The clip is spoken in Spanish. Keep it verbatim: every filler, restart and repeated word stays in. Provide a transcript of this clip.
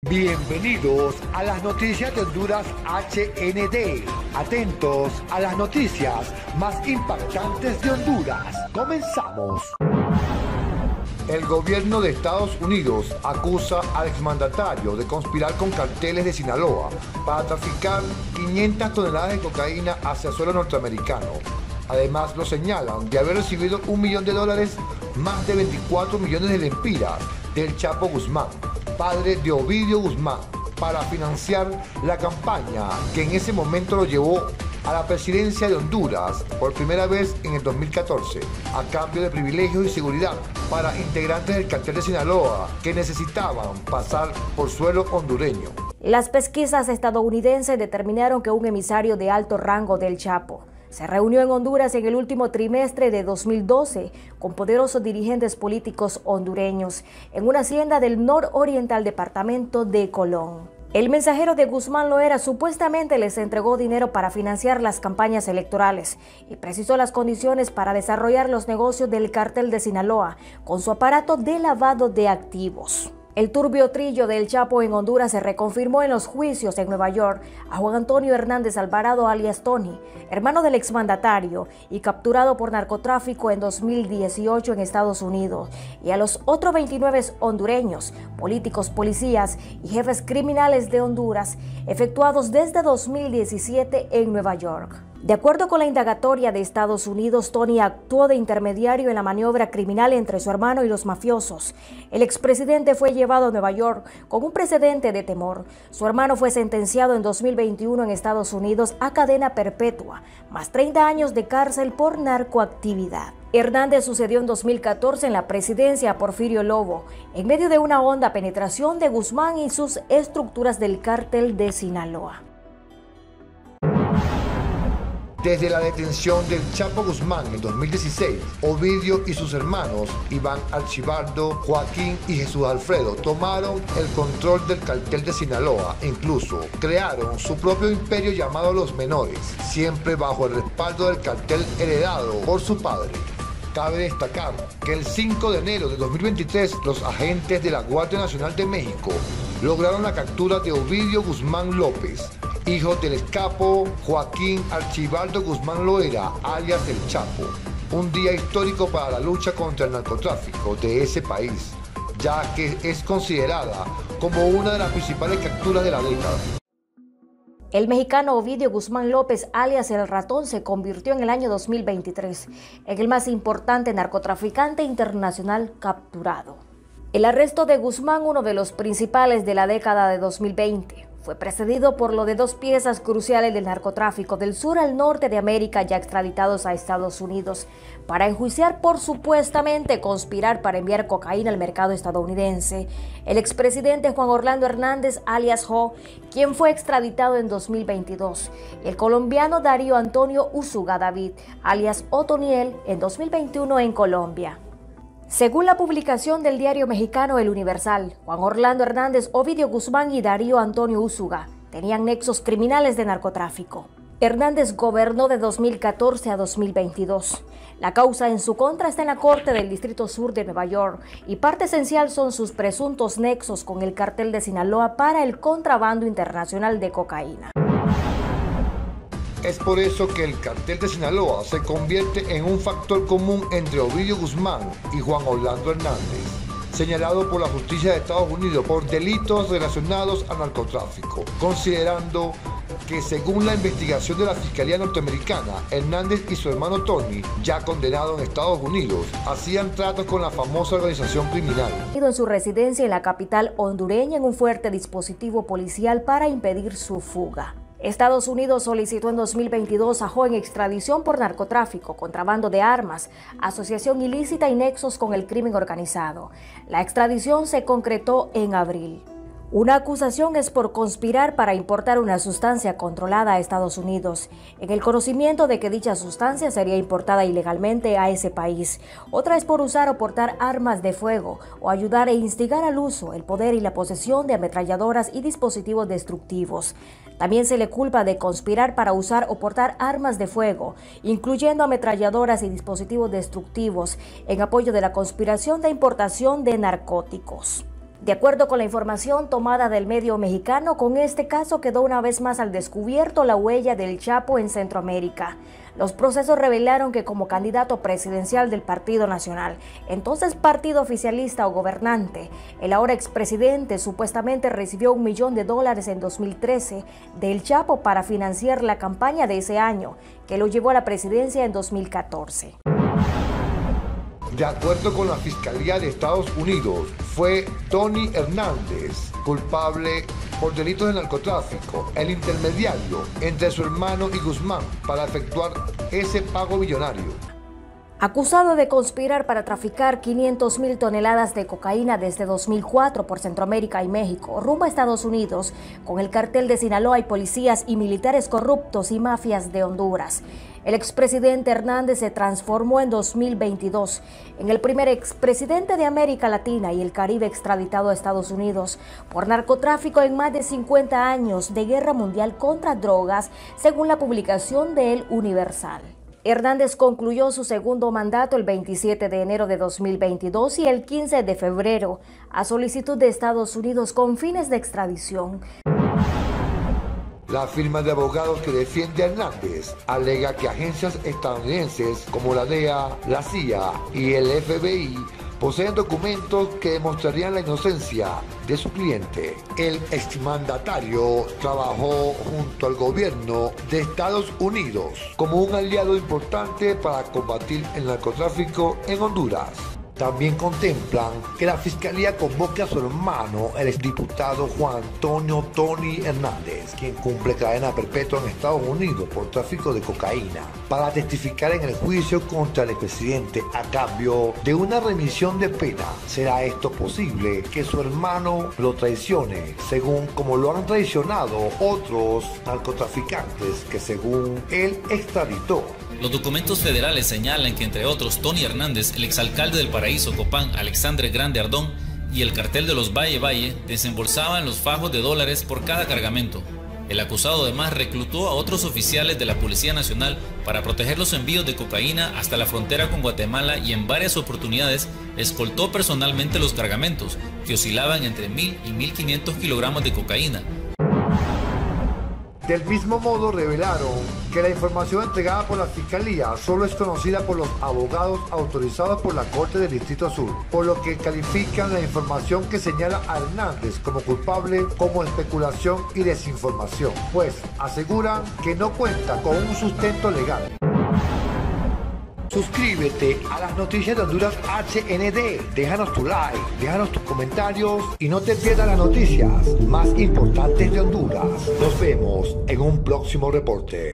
Bienvenidos a las noticias de Honduras H N D. Atentos a las noticias más impactantes de Honduras. Comenzamos. El gobierno de Estados Unidos acusa al exmandatario de conspirar con carteles de Sinaloa para traficar quinientas toneladas de cocaína hacia suelo norteamericano. Además, lo señalan de haber recibido un millón de dólares, más de veinticuatro millones de lempiras del Chapo Guzmán, padre de Ovidio Guzmán, para financiar la campaña que en ese momento lo llevó a la presidencia de Honduras por primera vez en el dos mil catorce, a cambio de privilegios y seguridad para integrantes del cartel de Sinaloa que necesitaban pasar por suelo hondureño. Las pesquisas estadounidenses determinaron que un emisario de alto rango del Chapo se reunió en Honduras en el último trimestre de dos mil doce con poderosos dirigentes políticos hondureños en una hacienda del nororiental departamento de Colón. El mensajero de Guzmán Loera supuestamente les entregó dinero para financiar las campañas electorales y precisó las condiciones para desarrollar los negocios del cartel de Sinaloa con su aparato de lavado de activos. El turbio trillo del Chapo en Honduras se reconfirmó en los juicios en Nueva York a Juan Antonio Hernández Alvarado alias Tony, hermano del exmandatario y capturado por narcotráfico en dos mil dieciocho en Estados Unidos, y a los otros veintinueve hondureños, políticos, policías y jefes criminales de Honduras, efectuados desde dos mil diecisiete en Nueva York. De acuerdo con la indagatoria de Estados Unidos, Tony actuó de intermediario en la maniobra criminal entre su hermano y los mafiosos. El expresidente fue llevado a Nueva York con un precedente de temor. Su hermano fue sentenciado en dos mil veintiuno en Estados Unidos a cadena perpetua, más treinta años de cárcel por narcoactividad. Hernández sucedió en dos mil catorce en la presidencia a Porfirio Lobo, en medio de una honda penetración de Guzmán y sus estructuras del cártel de Sinaloa. Desde la detención del Chapo Guzmán en dos mil dieciséis, Ovidio y sus hermanos, Iván Archibaldo, Joaquín y Jesús Alfredo, tomaron el control del cartel de Sinaloa e incluso crearon su propio imperio llamado Los Menores, siempre bajo el respaldo del cartel heredado por su padre. Cabe destacar que el cinco de enero de dos mil veintitrés, los agentes de la Guardia Nacional de México lograron la captura de Ovidio Guzmán López, hijo del excapo Joaquín Archibaldo Guzmán Loera, alias El Chapo. Un día histórico para la lucha contra el narcotráfico de ese país, ya que es considerada como una de las principales capturas de la década. El mexicano Ovidio Guzmán López, alias El Ratón, se convirtió en el año dos mil veintitrés en el más importante narcotraficante internacional capturado. El arresto de Guzmán, uno de los principales de la década de dos mil veinte, fue precedido por lo de dos piezas cruciales del narcotráfico del sur al norte de América ya extraditados a Estados Unidos para enjuiciar por supuestamente conspirar para enviar cocaína al mercado estadounidense. El expresidente Juan Orlando Hernández, alias Jo, quien fue extraditado en dos mil veintidós, y el colombiano Darío Antonio Úsuga David, alias Otoniel, en dos mil veintiuno en Colombia. Según la publicación del diario mexicano El Universal, Juan Orlando Hernández, Ovidio Guzmán y Darío Antonio Úsuga tenían nexos criminales de narcotráfico. Hernández gobernó de dos mil catorce a dos mil veintidós. La causa en su contra está en la Corte del Distrito Sur de Nueva York y parte esencial son sus presuntos nexos con el cartel de Sinaloa para el contrabando internacional de cocaína. Es por eso que el cartel de Sinaloa se convierte en un factor común entre Ovidio Guzmán y Juan Orlando Hernández, señalado por la justicia de Estados Unidos por delitos relacionados al narcotráfico, considerando que según la investigación de la Fiscalía norteamericana, Hernández y su hermano Tony, ya condenados en Estados Unidos, hacían tratos con la famosa organización criminal. En su residencia en la capital hondureña en un fuerte dispositivo policial para impedir su fuga. Estados Unidos solicitó en dos mil veintidós a Jo en extradición por narcotráfico, contrabando de armas, asociación ilícita y nexos con el crimen organizado. La extradición se concretó en abril. Una acusación es por conspirar para importar una sustancia controlada a Estados Unidos, en el conocimiento de que dicha sustancia sería importada ilegalmente a ese país. Otra es por usar o portar armas de fuego o ayudar e instigar al uso, el poder y la posesión de ametralladoras y dispositivos destructivos. También se le culpa de conspirar para usar o portar armas de fuego, incluyendo ametralladoras y dispositivos destructivos, en apoyo de la conspiración de importación de narcóticos. De acuerdo con la información tomada del medio mexicano, con este caso quedó una vez más al descubierto la huella del Chapo en Centroamérica. Los procesos revelaron que como candidato presidencial del Partido Nacional, entonces partido oficialista o gobernante, el ahora expresidente supuestamente recibió un millón de dólares en dos mil trece del Chapo para financiar la campaña de ese año, que lo llevó a la presidencia en dos mil catorce. De acuerdo con la Fiscalía de Estados Unidos, fue Tony Hernández culpable por delitos de narcotráfico, el intermediario entre su hermano y Guzmán para efectuar ese pago millonario. Acusado de conspirar para traficar quinientas mil toneladas de cocaína desde dos mil cuatro por Centroamérica y México, rumbo a Estados Unidos, con el cartel de Sinaloa y policías y militares corruptos y mafias de Honduras. El expresidente Hernández se transformó en dos mil veintidós en el primer expresidente de América Latina y el Caribe extraditado a Estados Unidos por narcotráfico en más de cincuenta años de guerra mundial contra drogas, según la publicación de El Universal. Hernández concluyó su segundo mandato el veintisiete de enero de dos mil veintidós y el quince de febrero, a solicitud de Estados Unidos con fines de extradición. La firma de abogados que defiende a Hernández alega que agencias estadounidenses como la D E A, la C I A y el F B I poseen documentos que demostrarían la inocencia de su cliente. El exmandatario trabajó junto al gobierno de Estados Unidos como un aliado importante para combatir el narcotráfico en Honduras. También contemplan que la Fiscalía convoque a su hermano, el exdiputado Juan Antonio Tony Hernández, quien cumple cadena perpetua en Estados Unidos por tráfico de cocaína, para testificar en el juicio contra el expresidente a cambio de una remisión de pena. ¿Será esto posible que su hermano lo traicione, según como lo han traicionado otros narcotraficantes que según él extraditó? Los documentos federales señalan que, entre otros, Tony Hernández, el exalcalde del Paraíso Copán, Alexandre Grande Ardón, y el cartel de los Valle Valle desembolsaban los fajos de dólares por cada cargamento. El acusado además reclutó a otros oficiales de la Policía Nacional para proteger los envíos de cocaína hasta la frontera con Guatemala y en varias oportunidades escoltó personalmente los cargamentos, que oscilaban entre mil y mil quinientos kilogramos de cocaína. Del mismo modo, revelaron que la información entregada por la Fiscalía solo es conocida por los abogados autorizados por la Corte del Distrito Sur, por lo que califican la información que señala a Hernández como culpable como especulación y desinformación, pues aseguran que no cuenta con un sustento legal. Suscríbete a las noticias de Honduras H N D, déjanos tu like, déjanos tus comentarios y no te pierdas las noticias más importantes de Honduras. Nos vemos en un próximo reporte.